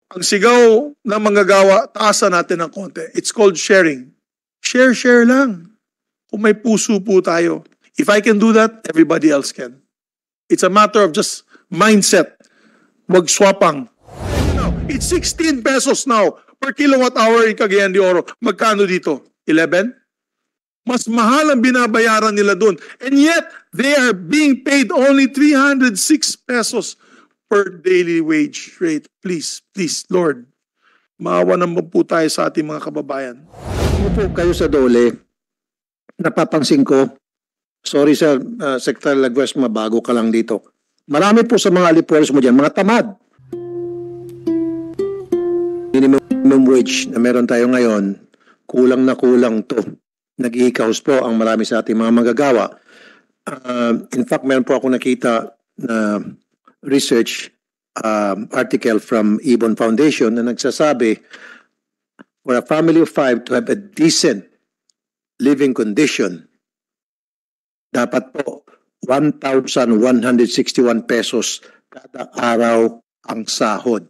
ang sigaw ng manggagawa, taasan natin ng konti. It's called sharing. Share lang. Kung may puso po tayo. If I can do that, everybody else can. It's a matter of just mindset. Wag swapang. It's 16 pesos now per kilowatt hour in Cagayan de Oro. Magkano dito? 11? Mas mahal ang binabayaran nila doon. And yet, they are being paid only 306 pesos per daily wage rate. Please, Lord, maawa naman po tayo sa ating mga kababayan. Ano po kayo sa Dole, napapansin ko, sorry sir, Secretary Laguesma, bago ka lang dito. Marami po sa mga alipuers mo dyan, mga tamad. Minimum wage na meron tayo ngayon, kulang na kulang to. Nag-i-house po ang marami sa ating mga manggagawa. In fact, meron po ako nakita na research article from Ibon Foundation na nagsasabi for a family of 5 to have a decent living condition, dapat po 1,161 pesos kada araw ang sahod.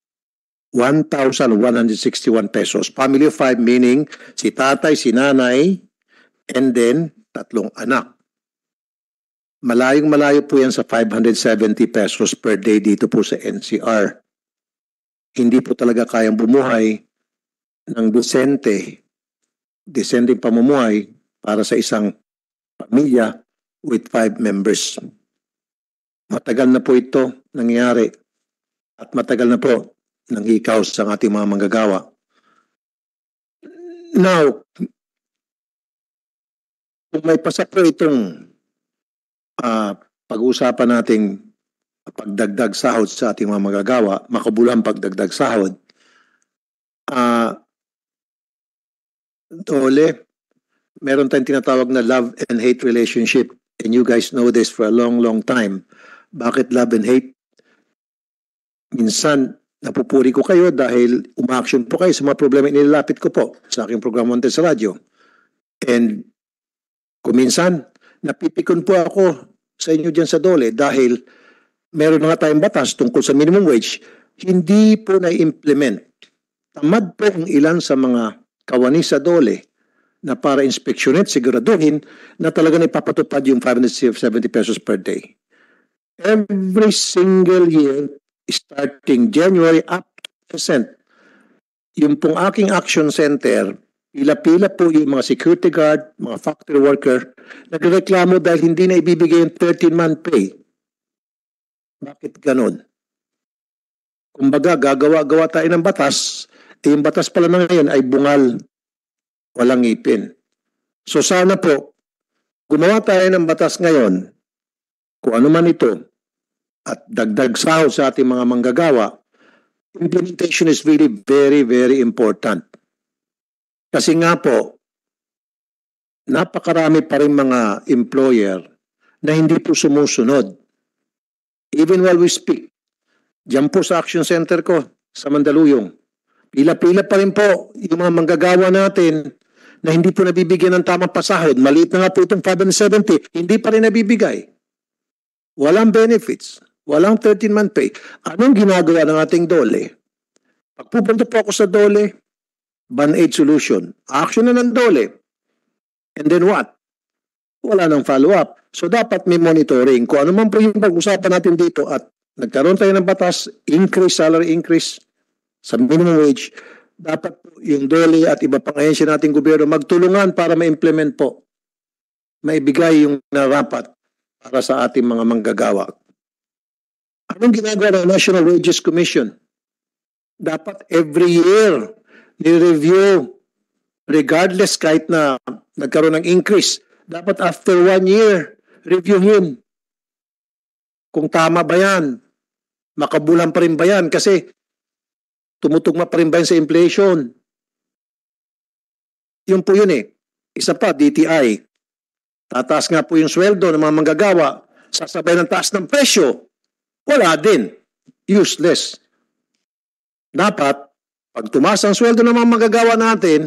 1,161 pesos. Family of 5 meaning si tatay, si nanay, and then 3 anak. Malayong malayo po yan sa 570 pesos per day dito po sa NCR. Hindi po talaga kayang bumuhay ng desenteng pamumuhay para sa isang pamilya with 5 members. Matagal na po ito nangyayari at matagal na po nang hikaos sa ating mga manggagawa. Now, kung may pasapro itong pag-uusapan nating pagdagdag sahod sa ating mga manggagawa, makabuluhang pagdagdag sahod, Dole, meron tayong tinatawag na love and hate relationship, and you guys know this for a long, long time. Bakit love and hate? Minsan, napupuri ko kayo dahil uma-action po kayo sa mga problema nilalapit ko po sa aking programa sa radyo. And kuminsan, napipikon po ako sa inyo dyan sa Dole dahil meron na nga tayong batas tungkol sa minimum wage, hindi po na-implement. Tamad po ang ilan sa mga kawani sa Dole na para inspeksyonet, siguraduhin na talaga ipapatupad yung 570 pesos per day. Every single year, starting January up to present, yung pong aking action center, pila-pila po yung mga security guard, mga factory worker, nagreklamo dahil hindi na ibibigay yung 13-month pay. Bakit ganun? Kumbaga, gagawa-gawa tayo ng batas, yung batas pala na ngayon ay bungal, walang ngipin. So sana po, gumawa tayo ng batas ngayon, kung ano man ito, at dagdag sahod sa ating mga manggagawa, implementation is really very, very important. Kasi nga po, napakarami pa rin mga employer na hindi po sumusunod. Even while we speak, diyan po sa action center ko, sa Mandaluyong, pila-pila pa rin po yung mga manggagawa natin na hindi po nabibigyan ng tamang pasahod. Maliit na nga po itong 570, hindi pa rin nabibigay. Walang benefits. Walang 13-month pay. Anong ginagawa ng ating Dole? Pagpupunta po ako sa Dole, Band-Aid solution. Action na ng Dole. And then what? Wala nang follow-up. So dapat may monitoring. Kung ano man po yung pag-usapan natin dito at nagkaroon tayo ng batas, increase, salary increase sa minimum wage, dapat po yung Dole at iba pang ahensya nating gobyerno magtulungan para ma-implement po. Maibigay yung narapat para sa ating mga manggagawa. Anong ginagawa ng National Wages Commission? Dapat every year ni-review regardless kahit na nagkaroon ng increase. Dapat after 1 year, reviewin kung tama ba yan. Makabulan pa rin ba yan? Kasi tumutugma pa rin ba yan sa inflation? Yun po yun eh. Isa pa, DTI. Tataas nga po yung sweldo ng mga manggagawa. Sasabay ng taas ng presyo. Wala din. Useless. Dapat, pag tumaas ang sweldo ng mga magagawa natin,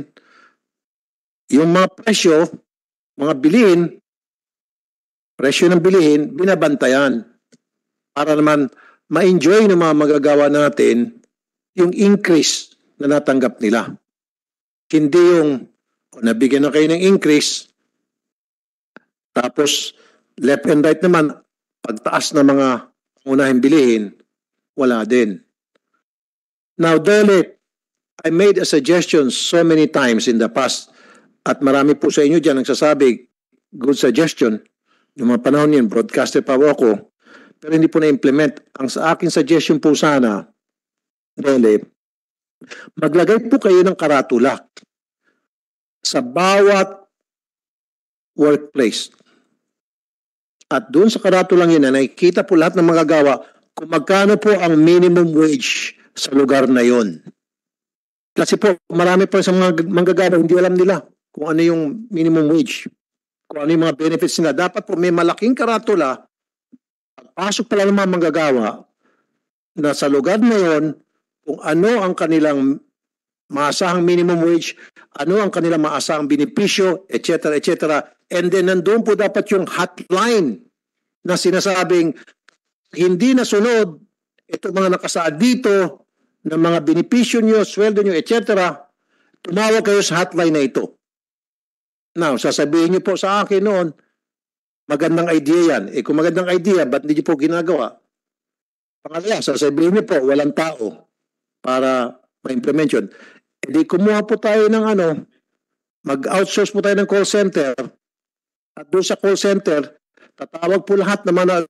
yung mga presyo, mga bilihin, presyo ng bilihin, binabantayan. Para naman ma-enjoy ng mga magagawa natin yung increase na natanggap nila. Hindi yung nabigyan na kayo ng increase, tapos left and right naman, pagtaas ng mga unahing bilihin, wala din. Now, Dole, I made a suggestion so many times in the past at marami po sa inyo dyan nagsasabi, good suggestion. Yung mga panahon yun, broadcaster pa ako, pero hindi po na-implement. Ang sa aking suggestion po sana, Dole, maglagay po kayo ng karatula sa bawat workplace. At doon sa karatulang yun, nakikita po lahat ng magagawa kung magkano po ang minimum wage sa lugar na yon. Kasi po, marami pa sa mga manggagawa, hindi alam nila kung ano yung minimum wage, kung ano yung mga benefits nila. Dapat po may malaking karatula, pasok pala ng mga manggagawa na sa lugar na yon, kung ano ang kanilang maasahang minimum wage, ano ang kanilang maasahang benepisyo, etc., etc. And then nandun po dapat yung hotline na sinasabing hindi nasunod itong mga nakasaad dito ng mga benepisyo nyo, sweldo nyo, etc. Tumawag kayo sa hotline na ito. Now, sasabihin nyo po sa akin noon, magandang idea yan. Kung magandang idea, ba't hindi nyo po ginagawa? Pangalawa, sasabihin nyo po, walang tao para ma-implement yun. Di kumuha po tayo ng mag-outsource po tayo ng call center. At doon sa call center, tatawag po lahat ng mga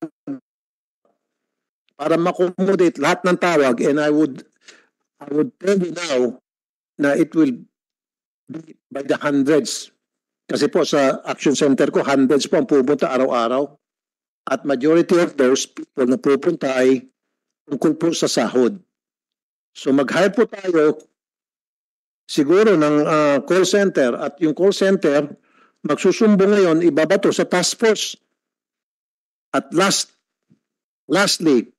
para ma-accommodate lahat ng tawag, and I would tell you now na it will be by the hundreds. Kasi po sa action center ko, hundreds po ang pupunta araw-araw. At majority of those people na pupunta ay tungkol po sa sahod. So mag-hire po tayo siguro ng call center, at yung call center magsusumbong ngayon, ibabato sa task force. At lastly,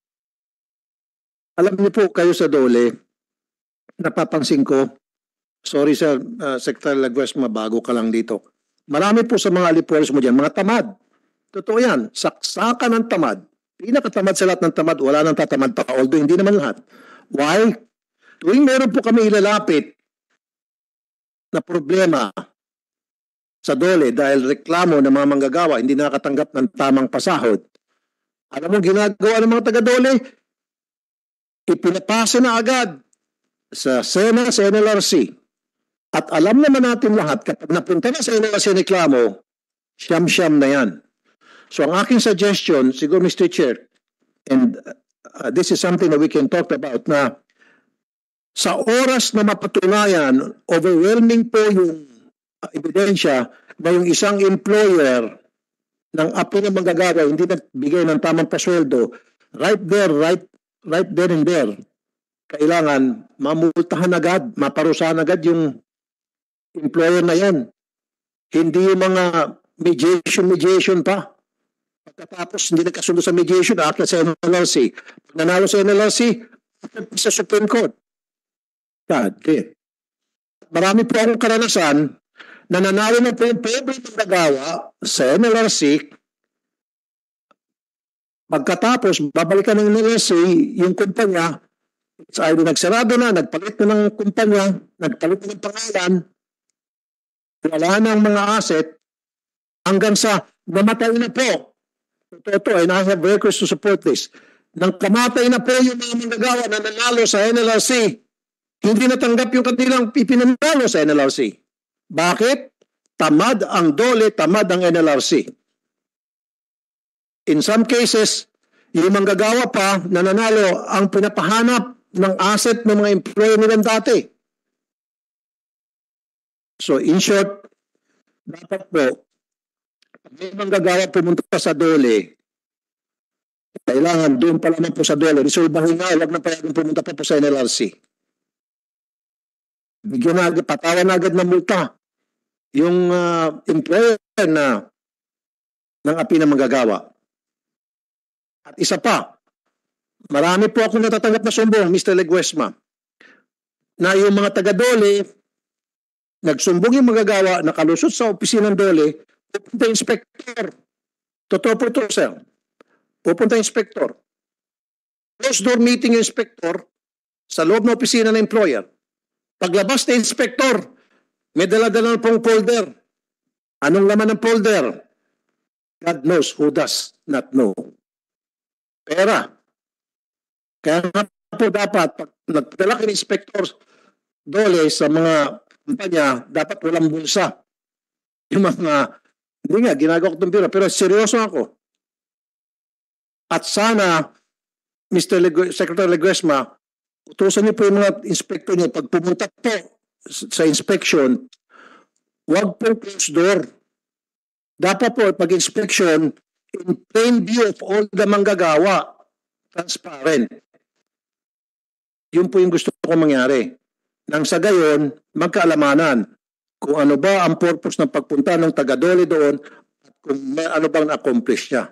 alam niyo po kayo sa Dole, napapansin ko, sorry sir, Secretary Laguesma, bago ka lang dito. Marami po sa mga alipueros mo dyan, mga tamad. Totoo yan, saksakan ng tamad. Pinakatamad sa lahat ng tamad, wala nang tatamad pa, although hindi naman lahat. Why? Tuwing meron po kami ilalapit na problema sa Dole dahil reklamo ng mga manggagawa, hindi nakatanggap ng tamang pasahod. Alam mo ginagawa ng mga taga-Dole? Ipinapasa na agad sa SENA, sa NLRC. At alam naman natin lahat, kapag napunta na sa NLRC reklamo, siyam-siyam na yan. So ang aking suggestion, siguro Mr. Chair, and this is something that we can talk about, na sa oras na mapatunayan, overwhelming po yung ebidensya na yung isang employer ng api na manggagawa hindi nagbigay ng tamang pasweldo, right there and there, kailangan mamultahan agad, maparusahan agad yung employer na yan. Hindi yung mga mediation pa. Pagkatapos hindi nagkasundo sa mediation, akit sa NLRC. Pag nanalo sa NLRC, sa Supreme Court. God, marami po akong karanasan na nanalo na po yung pobre manggagawa sa NLRC. Pagkatapos, babalikan ng NLRC yung kumpanya, sa either nagsarado na, nagpalit na ng kumpanya, nagpalit na ng pangalan, wala na ang mga asset, hanggang sa namatay na po. Ito, and I have records to support this. Nang kamatay na po yung mga manggagawa na nanalo sa NLRC, hindi natanggap yung kanilang ipinanalo sa NLRC. Bakit? Tamad ang Dole, tamad ang NLRC. In some cases, yung manggagawa pa na nanalo ang pinapahanap ng asset ng mga employer nilang dati. So in short, dapat po, may manggagawa pumunta sa Dole, kailangan doon pa lamang po sa Dole, resolbahin nga, huwag na payagang pumunta pa po sa NLRC. Bigyan na agad, patawan na agad ng multa yung employer na ng api na manggagawa. At isa pa, marami po akong natatanggap na sumbong, Mr. Laguesma, na yung mga taga-Dole, nagsumbong yung manggagawa, nakalusot sa opisina ng Dole, pupunta inspector. Totoo po ito, sir. Pupunta inspector. Closed door meeting yung inspector, sa loob ng opisina ng employer. Paglabas ng inspector, may dala-dala pong folder. Anong laman ng folder? God knows who does not know. Pera. Kaya nga po dapat, pag nagdala kayo ng inspector Dole sa mga kumpanya, dapat walang bulsa. Yung mga, hindi nga, ginagawa ko itong biro, pero seryoso ako. At sana, Secretary Leguesma, utusan niyo po yung mga inspector niyo, pag pumunta po sa inspection, huwag po close door. Dapat po, pag-inspection, in plain view of all the manggagawa, transparent. Yun po yung gusto ko mangyari. Nang sa gayon, magkaalamanan kung ano ba ang purpose ng pagpunta ng taga-Dole doon at kung may ano bang na-accomplish niya.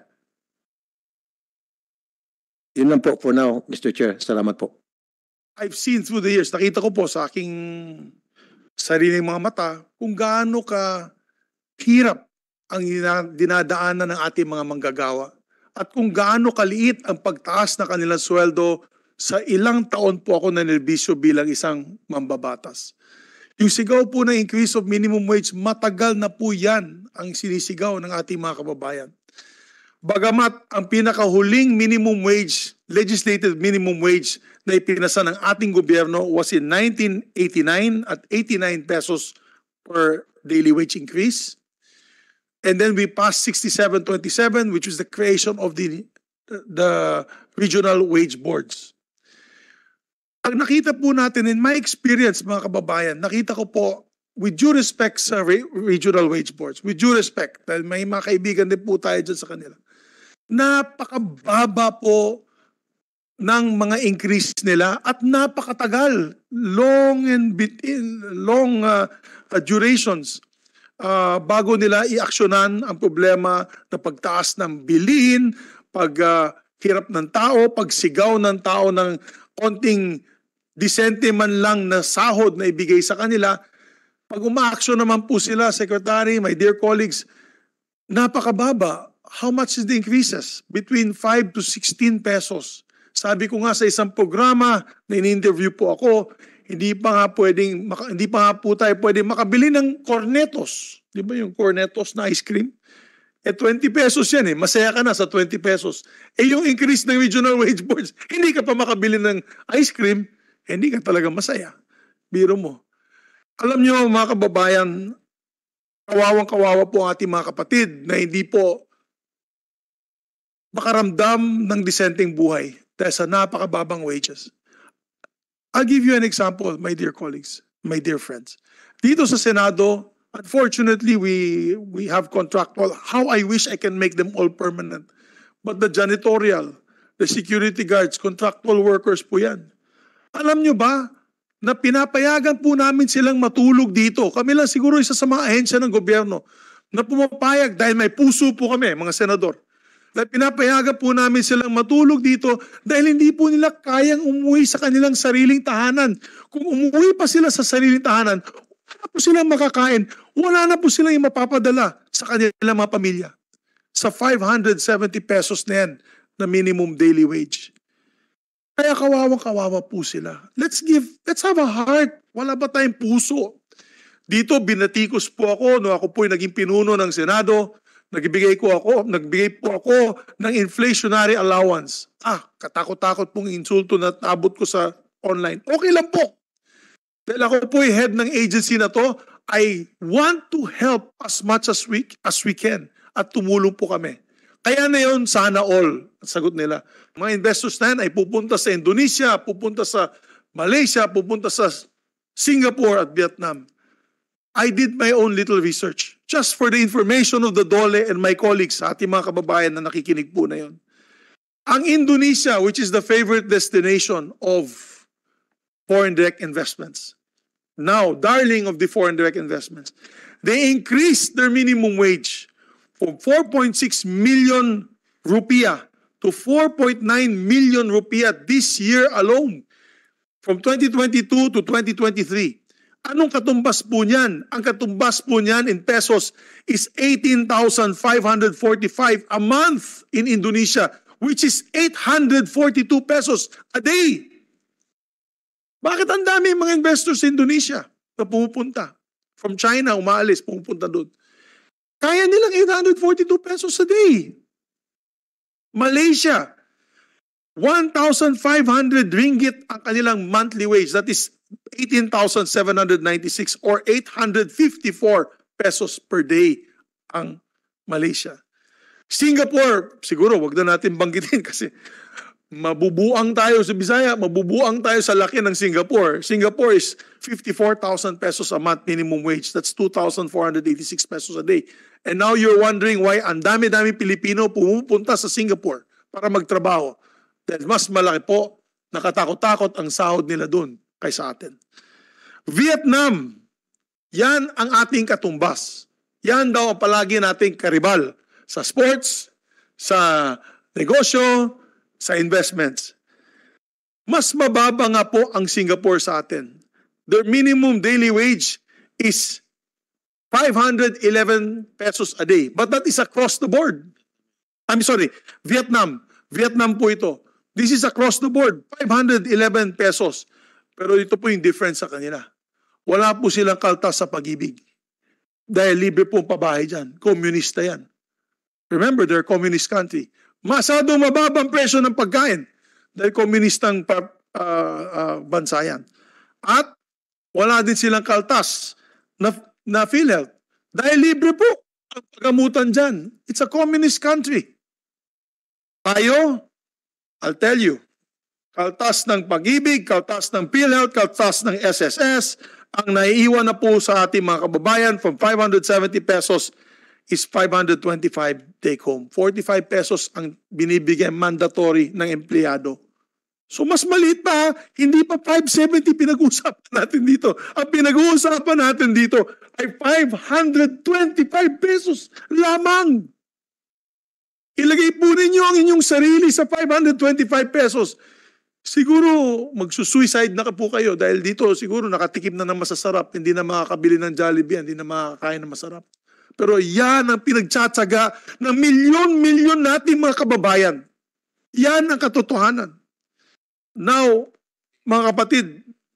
Yun lang po for now, Mr. Chair. Salamat po. I've seen through the years, nakita ko po sa aking sariling mga mata kung gaano ka hirap ang dinadaanan ng ating mga manggagawa at kung gaano kaliit ang pagtaas na kanilang sweldo sa ilang taon po ako nanilbisyo bilang isang mambabatas. Yung sigaw po ng increase of minimum wage, matagal na po yan ang sinisigaw ng ating mga kababayan. Bagamat ang pinakahuling minimum wage, legislated minimum wage na ipinasa ng ating gobyerno was in 1989 at 89 pesos per daily wage increase. And then we passed 6727, which was the creation of the regional wage boards. Pag nakita po natin, in my experience mga kababayan, nakita ko po, with due respect sa regional wage boards, with due respect, dahil may mga kaibigan din po tayo dyan sa kanila, napakababa po ng mga increase nila at napakatagal, long durations bago nila i-aksyonan ang problema na pagtaas ng bilhin, paghirap ng tao, pagsigaw ng tao ng konting disente man lang na sahod na ibigay sa kanila. Pag umaaksyon naman po sila, Secretary, my dear colleagues, napakababa. How much is the increases? Between 5 to 16 pesos. Sabi ko nga sa isang programa na in-interview po ako, hindi pa nga po tayo pwedeng makabili ng cornetos. Di ba yung cornetos na ice cream? 20 pesos yan eh. Masaya ka na sa 20 pesos. Yung increase ng regional wage boards, hindi ka pa makabili ng ice cream, hindi ka talaga masaya. Biro mo. Alam nyo mga kababayan, kawawang-kawawa po ang ating mga kapatid na hindi po makaramdam ng disenteng buhay dahil sa napakababang wages. I'll give you an example, my dear colleagues, my dear friends. Dito sa Senado, unfortunately, we have contractual. How I wish I can make them all permanent. But the janitorial, the security guards, contractual workers po yan. Alam nyo ba na pinapayagan po namin silang matulog dito? Kami lang siguro isa sa mga ahensya ng gobyerno na pumapayag dahil may puso po kami, mga senador. Dahil pinapayagan po namin silang matulog dito dahil hindi po nila kayang umuwi sa kanilang sariling tahanan. Kung umuwi pa sila sa sariling tahanan, wala po silang makakain, wala na po silang mapapadala sa kanilang mga pamilya. Sa 570 pesos na yan na minimum daily wage. Kaya kawawang-kawawa po sila. Let's have a heart. Wala ba tayong puso? Dito, binatikos po ako, no, ako po'y naging pinuno ng Senado, nagbigay po ako ng inflationary allowance. Katakot-takot pong insulto na tabot ko sa online. Okay lang po. Dahil ako po'y head ng agency na to, I want to help as much as we can at tumulong po kami. Kaya na yun, sana all. Sagot nila. Mga investors na yan ay pupunta sa Indonesia, pupunta sa Malaysia, pupunta sa Singapore at Vietnam. I did my own little research just for the information of the DOLE and my colleagues, sa ating mga kababayan na nakikinig po na yun. Ang Indonesia, which is the favorite destination of foreign direct investments, now darling of the foreign direct investments, they increased their minimum wage from 4.6 million rupiah to 4.9 million rupiah this year alone from 2022 to 2023. Anong katumbas po niyan? Ang katumbas po niyan in pesos is 18,545 a month in Indonesia, which is 842 pesos a day. Bakit ang dami mga investors sa Indonesia na pumupunta? From China, umaalis, pumupunta doon. Kaya nilang 842 pesos a day. Malaysia, 1,500 ringgit ang kanilang monthly wage. That is 18,796 or 854 pesos per day ang Malaysia. Singapore, siguro wag na natin banggitin kasi mabubuang tayo sa Bisaya, mabubuang tayo sa laki ng Singapore. Singapore is 54,000 pesos a month minimum wage. That's 2,486 pesos a day. And now you're wondering why ang dami-dami Pilipino pumupunta sa Singapore para magtrabaho. Dahil mas malaki po, nakatakot-takot ang sahod nila doon kaysa atin. Vietnam, yan ang ating katumbas. Yan daw ang palagi nating karibal sa sports, sa negosyo, sa investments. Mas mababa nga po ang Singapore sa atin. Their minimum daily wage is 511 pesos a day. But that is across the board. I'm sorry, Vietnam. Vietnam po ito. This is across the board, 511 pesos. Pero ito po yung difference sa kanila. Wala po silang kaltas sa pag-ibig. Dahil libre po pabahay dyan. Komunista yan. Remember, they're a communist country. Masyadong mababang presyo ng pagkain. Dahil komunistang bansa yan. At wala din silang kaltas na PhilHealth. Dahil libre po ang pagamutan dyan. It's a communist country. Tayo, I'll tell you, kaltas ng pag-ibig, kaltas ng PhilHealth, kaltas ng SSS, ang naiiwan na po sa ating mga kababayan from 570 pesos is 525 take home. 45 pesos ang binibigay mandatory ng empleyado. So mas maliit pa, hindi pa 570 pinag-uusapan natin dito. Ang pinag-uusapan natin dito ay 525 pesos lamang. Ilagay po ninyo ang inyong sarili sa 525 pesos. Siguro magsusuicide na po kayo dahil dito siguro nakatikim na ng masasarap, hindi na makakabili ng Jollibee, hindi na makakain ng masarap. Pero yan ang pinagtsatsaga ng milyon-milyon nating mga kababayan. Yan ang katotohanan. Now, mga kapatid,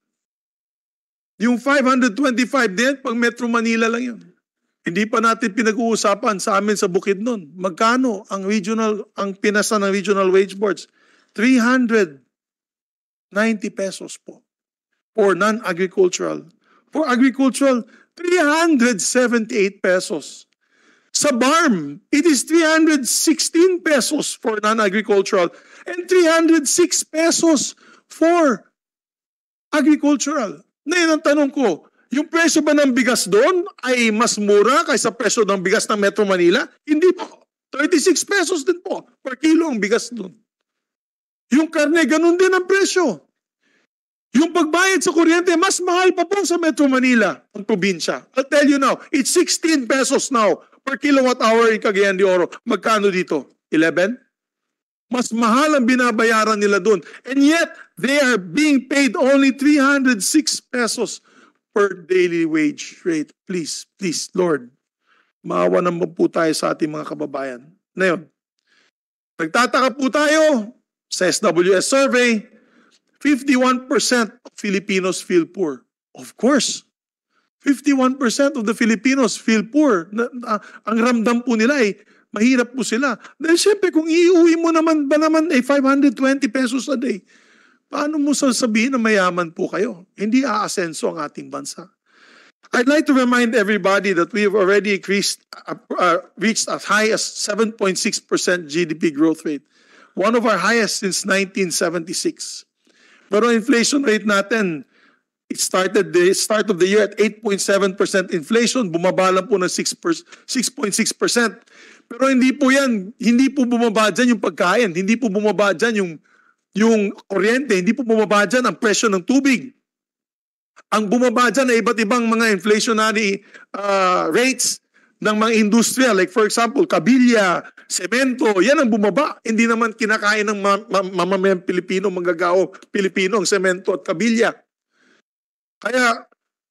yung 525 din, pag Metro Manila lang yun. Hindi pa natin pinag-uusapan sa amin sa Bukidnon. Magkano ang pinasa ng regional wage boards? 390 pesos po. For non-agricultural. For agricultural, 378 pesos. Sa BARM, it is 316 pesos for non-agricultural and 306 pesos for agricultural. Ngayon ang tanong ko, yung presyo ba ng bigas doon ay mas mura kaysa presyo ng bigas ng Metro Manila? Hindi po. 36 pesos din po per kilo ang bigas doon. Yung karne, ganun din ang presyo. Yung pagbayad sa kuryente, mas mahal pa po sa Metro Manila, ang probinsya. I'll tell you now, it's 16 pesos now per kilowatt hour in Cagayan de Oro. Magkano dito? 11? Mas mahal ang binabayaran nila doon. And yet, they are being paid only 306 pesos per daily wage rate. Please, please, Lord, maawa naman po tayo sa ating mga kababayan. Ngayon, nagtataka po tayo sa SWS survey, 51% of Filipinos feel poor. Of course, 51% of the Filipinos feel poor. Ang ramdam po nila ay mahirap po sila. Dahil syempre, kung iuwi mo naman ba naman ay 520 pesos a day, paano mo sasabihin na mayaman po kayo? Hindi aasenso ang ating bansa. I'd like to remind everybody that we have already reached as high as 7.6% GDP growth rate. One of our highest since 1976. Pero inflation rate natin, it started the start of the year at 8.7% inflation, bumaba lang po ng 6.6%. Pero hindi po yan, hindi po bumaba dyan yung pagkain, hindi po bumaba dyan yung kuryente, hindi po bumaba dyan ang presyo ng tubig. Ang bumaba dyan ay iba't ibang mga inflationary rates ng mga industriya. Like for example, kabilya, semento, yan ang bumaba. Hindi naman kinakain ng mamamayang Pilipino, manggagao Pilipino ang semento at kabilya. Kaya,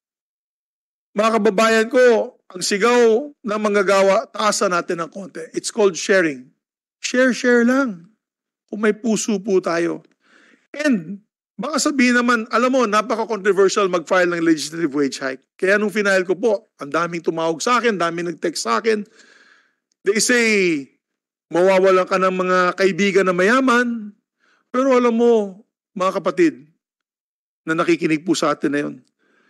mga kababayan ko, ang sigaw ng manggagawa, taasan natin ng konti. It's called sharing. Share lang. Kung may puso po tayo. And Baka sabihin naman, alam mo, napaka-controversial mag-file ng legislative wage hike. Kaya nung final ko po, ang daming tumawag sa akin, daming nag-text sa akin. They say, mawawalan ka ng mga kaibigan na mayaman. Pero alam mo, mga kapatid, na nakikinig po sa atin na yun,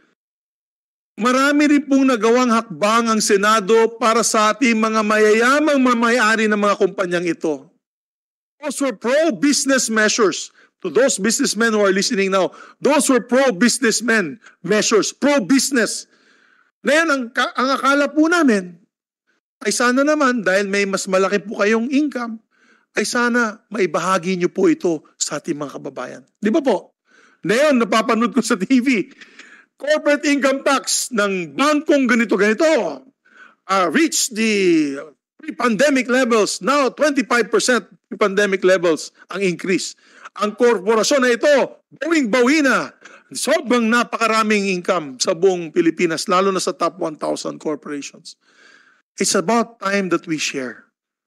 marami rin pong nagawang hakbang ang Senado para sa ating mga mayayamang mamayari ng mga kumpanyang ito. Those were pro-business measures. To those businessmen who are listening now, those were pro-businessmen measures, pro-business. Ngayon, ang akala po namin, ay sana naman, dahil may mas malaki po kayong income, ay sana maibahagi niyo po ito sa ating mga kababayan. Di ba po? Ngayon, napapanood ko sa TV, corporate income tax ng bangkong ganito-ganito reach the pre-pandemic levels. Now, 25% pre-pandemic levels ang increase. Ang korporasyon na ito, bawing-bawi na. Sobrang napakaraming income sa buong Pilipinas, lalo na sa top 1,000 corporations. It's about time that we share.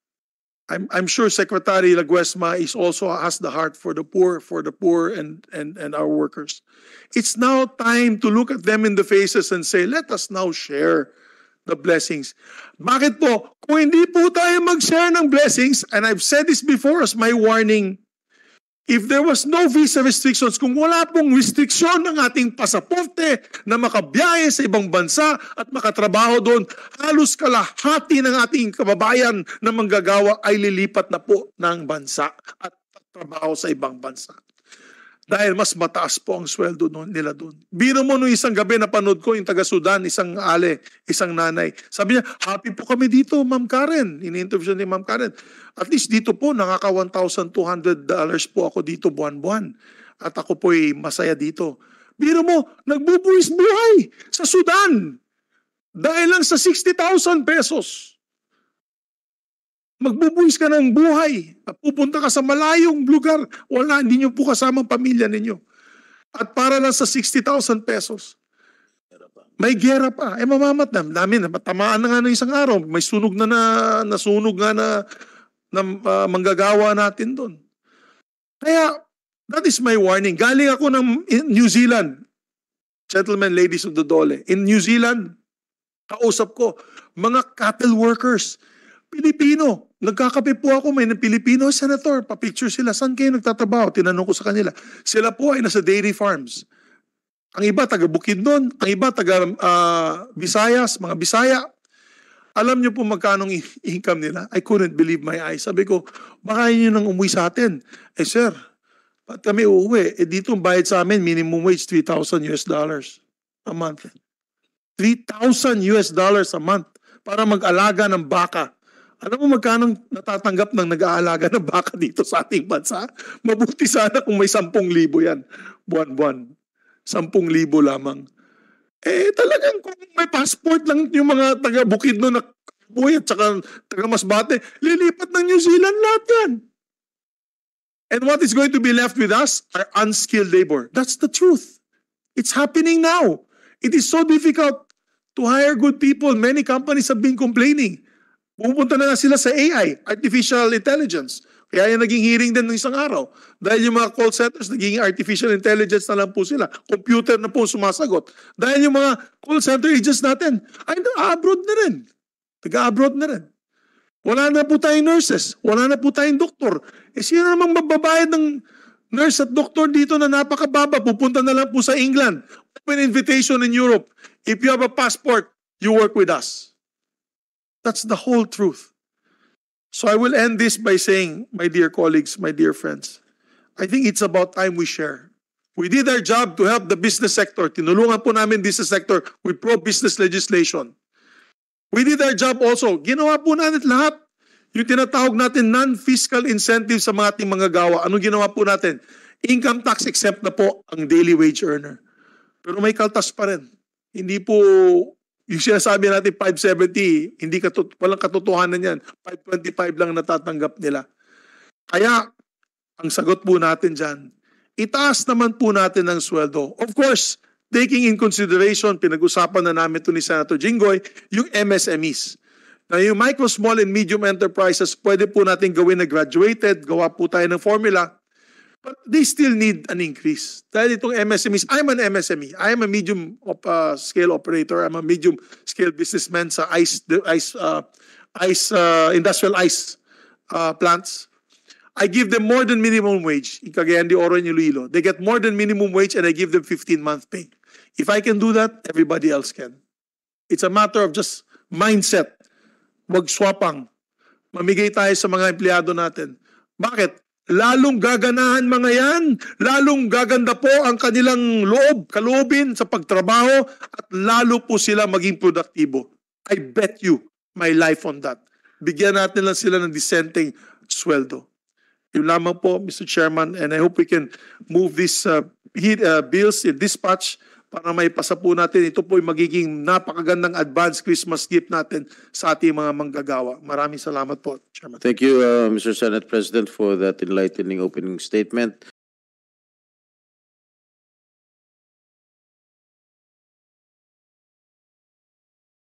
I'm sure Secretary Laguesma is also has the heart for the poor and our workers. It's now time to look at them in the faces and say, let us now share the blessings. Bakit po? Kung hindi po tayo mag-share ng blessings, and I've said this before as my warning, if there was no visa restrictions, kung wala pong restriksyon ng ating pasaporte na makabiyahe sa ibang bansa at makatrabaho doon, halos kalahati ng ating kababayan na manggagawa ay lilipat na po ng bansa at trabaho sa ibang bansa. Dahil mas mataas po ang sweldo nila doon. Biro mo nung isang gabi napanood ko yung taga-Sudan, isang isang nanay. Sabi niya, happy po kami dito, Ma'am Karen. Ini-interview ni Ma'am Karen. At least dito po, nakaka $1,200 po ako dito buwan-buwan. At ako po'y masaya dito. Biro mo, nagbubuwis buhay sa Sudan. Dahil lang sa 60,000 pesos. Magbubuwis ka ng buhay. Pupunta ka sa malayong lugar. Wala, hindi nyo po kasama ang pamilya ninyo. At para lang sa 60,000 pesos. May gera pa. Mamamat na. Namin, tamaan na nga ng isang araw. May sunog na nasunog nga na manggagawa natin doon. Kaya, that is my warning. Galing ako ng New Zealand. Gentlemen, ladies of the Dole. In New Zealand, kausap ko, mga cattle workers, Pilipino. Nagkakape po ako, may Pilipino senator, pa-picture sila. Saan kayo nagtatrabaho? Tinanong ko sa kanila. Sila po ay nasa dairy farms. Ang iba taga Bukidnon, ang iba taga Visayas, mga Bisaya. Alam niyo po magkano income nila? I couldn't believe my eyes. Sabi ko, baka yun nang umuwi sa atin. Sir, ba't kami uuwi? Dito ang bayad sa amin, minimum wage $3,000 a month. $3,000 a month para mag-alaga ng baka. Alam mo magkano natatanggap ng nag-aalaga ng baka dito sa ating bansa? Mabuti sana kung may 10,000 yan, buwan-buwan. 10,000 lamang. Talagang kung may passport lang yung mga taga Bukidnon na buhay at saka taga Masbate, lilipat ng New Zealand lahat yan. And what is going to be left with us are unskilled labor. That's the truth. It's happening now. It is so difficult to hire good people. Many companies have been complaining. Pupunta na sila sa AI, Artificial Intelligence. Kaya yung naging hearing din ng isang araw. Dahil yung mga call centers, naging Artificial Intelligence na lang po sila. Computer na po sumasagot. Dahil yung mga call center agents natin, ay abroad na rin. Taga-abroad na rin. Wala na po tayong nurses. Wala na po tayong doktor. Sino namang mababayad ng nurse at doktor dito na napakababa? Pupunta na lang po sa England. Open invitation in Europe. If you have a passport, you work with us. That's the whole truth. So I will end this by saying, my dear colleagues, my dear friends, I think it's about time we share. We did our job to help the business sector. Tinulungan po namin business sector with pro-business legislation. We did our job also. Ginawa po natin lahat. Yung tinatawag natin non-fiscal incentives sa mga ating manggagawa. Anong ginawa po natin? Income tax exempt na po ang daily wage earner. Pero may kaltas pa rin. Hindi po yung sinasabi natin 570, walang katotohanan yan. 525 lang natatanggap nila. Kaya, ang sagot po natin dyan, itaas naman po natin ang sweldo. Of course, taking in consideration, pinag-usapan na namin ito ni Senator Jinggoy, yung MSMEs. Na yung micro, small, and medium enterprises, pwede po natin gawin na graduated, gawa po tayo ng formula. But they still need an increase. Dahil itong MSMEs, I'm an MSME. I am a medium scale operator. I'm a medium scale businessman sa industrial ice plants. I give them more than minimum wage. In Cagayan de Oro and Iloilo, they get more than minimum wage and I give them 15-month pay. If I can do that, everybody else can. It's a matter of just mindset. Wag swapang. Mamigay tayo sa mga empleyado natin. Bakit? Lalong gaganahan mga yan. Lalong gaganda po ang kanilang kaloobin sa pagtrabaho at lalo po sila maging produktibo. I bet you my life on that. Bigyan natin lang sila ng disenteng sweldo. Yun lamang po, Mr. Chairman, and I hope we can move these bills in dispatch para may pasa po natin. Ito po ay magiging napakagandang advanced Christmas gift natin sa ating mga manggagawa. Maraming salamat po, Chairman. Thank you, Mr. Senate President, for that enlightening opening statement.